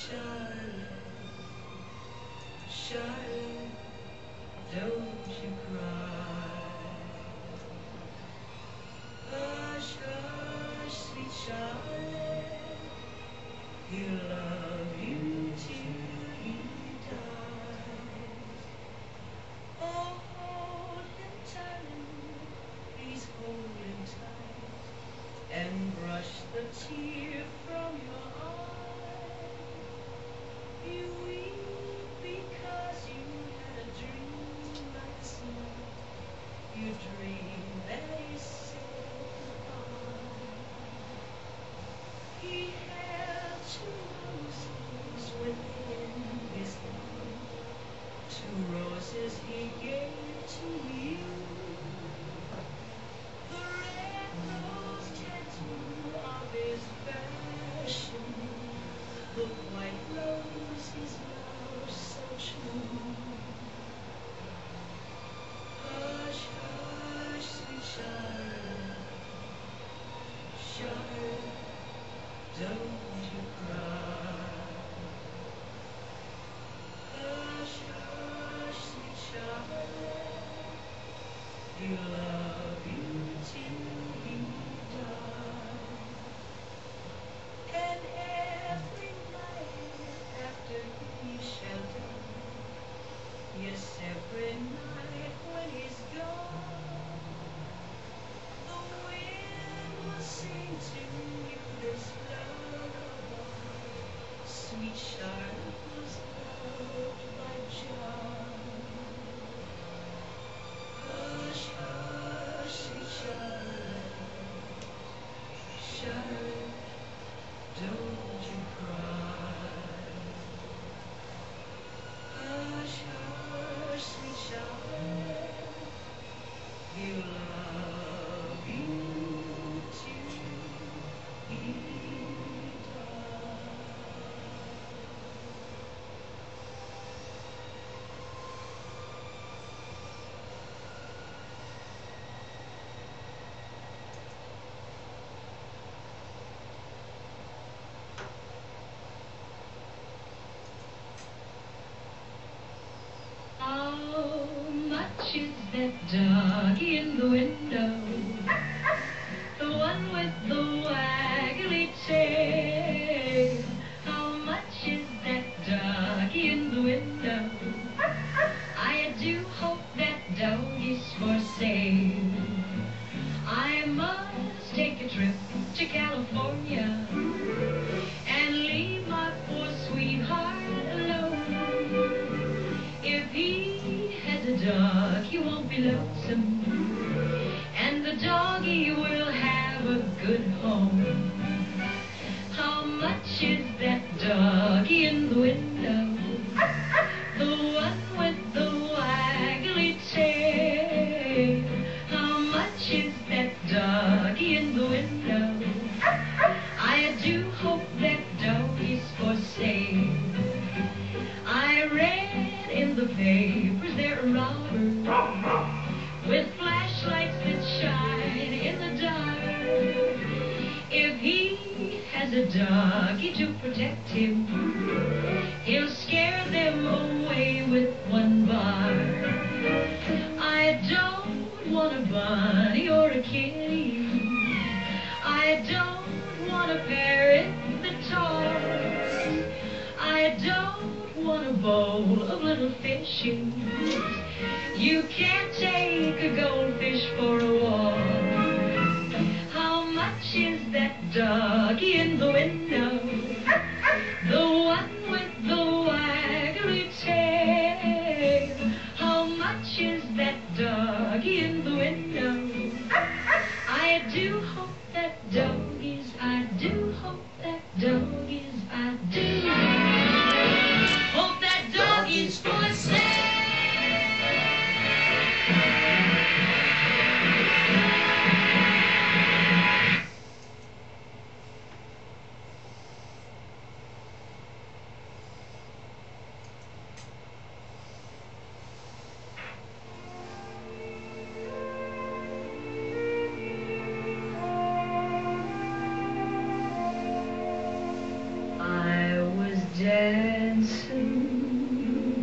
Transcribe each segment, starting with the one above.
Charlotte, Charlotte, don't you cry. Hush, hush, sweet Charlotte, he'll love you till he dies. Oh, hold him tightly, please hold him tight, and brush the tear from your eye. You weep because you had a dream last night. You dreamed that he said goodbye. He held 2 roses within his hand, 2 roses he gave to you. The red rose tattoo of his passion, the white rose is love so true. Hush, hush, sweet Charlotte, Charlotte, don't you cry. Hush, hush, sweet Charlotte, he'll love you till he dies. And every night after he shall die, yes, every night when he's gone, the wind will sing to you this lullaby. Sweet Charlotte was loved by John. Hush, hush, sweet Charlotte, Charlotte, don't you cry. Hush, hush, sweet Charlotte, he'll love you till he dies. How much is that doggy in the window? The one with the waggly tail. How much is that doggy in the window? I do hope that doggy's for sale. I must take a trip to California and leave my poor sweetheart alone. If he has a dog, he won't be lonesome, and the doggy will have a good home. How much is that doggy in the window? The one with the waggly tail. How much is that doggy in the window? I do hope that doggy's for sale. I read in the papers there are robbers with flashlights that shine in the dark. If he has a doggy to protect him, he'll scare them away with one bark. I don't want a bunny or a kitty. I don't want a parrot that talks. I don't want a bowl of little fishes. You can't take a goldfish for a walk. How much is that doggy in the window? The one with the waggly tail. How much is that doggy in the window? I do hope that doggies, I do hope that doggies, I do hope that doggies for sale.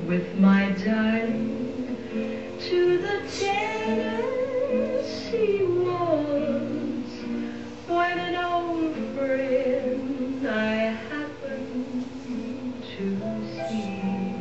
with my darling to the Tennessee woods, when an old friend I happened to see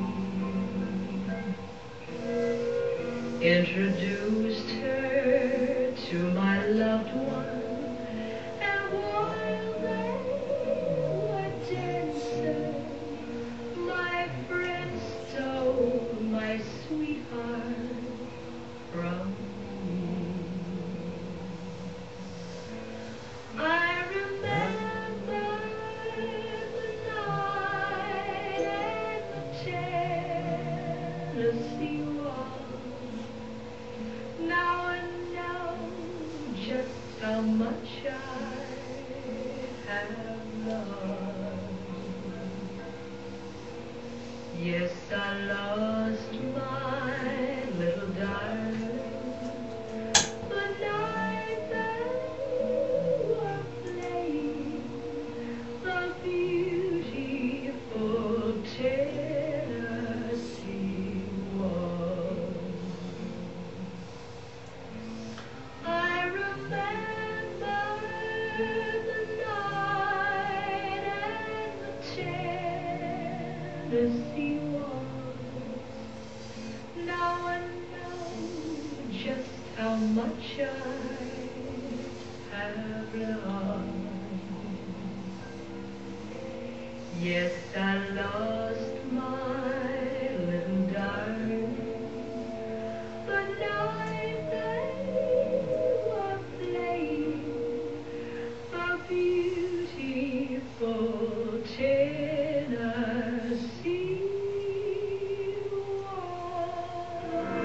introduced her to my loved one, and while they were dancing, my friend stole my sweetheart from me. I remember the night at the Tennessee Waltz. Now I know just how much I have lost. Yes, I lost my little darling the night they were playing the beautiful Tennessee Waltz. I remember the night at the Tennessee Waltz. Now I know just how much I have lost. Yes, I lost my little darling the night they were playing the beautiful Tennessee Waltz.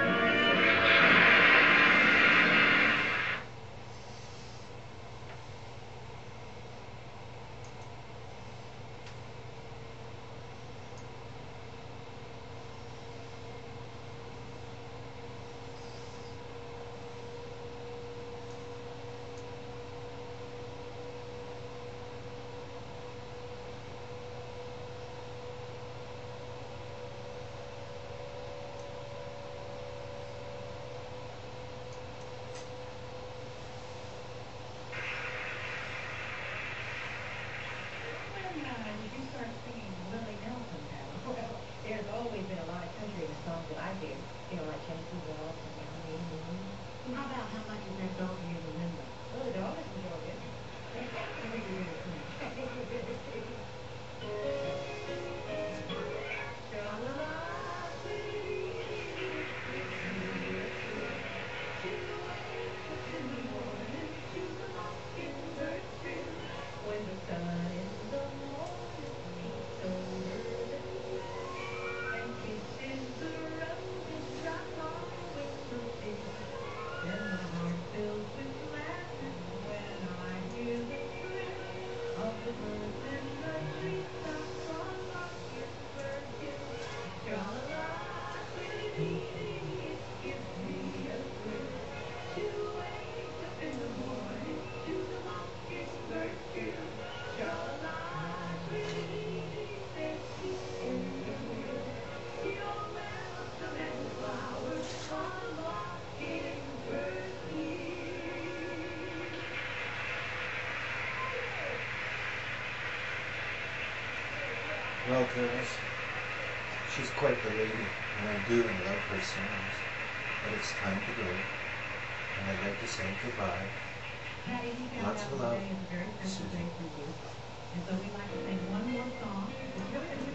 If you start singing Willie Nelson now, well, there's always been a lot of country songs that I do, like Tennessee Waltz and Young Me. How about How Much Is That Song You Remember? Oh, the always enjoy it. When the sun in the morning peeps over the hill and kisses the roses drop on windowsill, then my heart fills with gladness when I hear the thrill of the birds in the treetops on Mockingbird Hill. Tra-la-la, twitty-dee-dee, it gives me a thrill to wake up in the morning to the Mockingbird Hill. Tra-la-la, twitty-dee-dee, they keep in the hill. You're welcome and the flowers on Mockingbird Hill. Well, girls, she's quite the lady, and I do love her songs. But it's time to go, and I'd like to say goodbye. Patty, we found Lots out of today love, is a very special Susan. day for you. And so we'd like to sing one more song.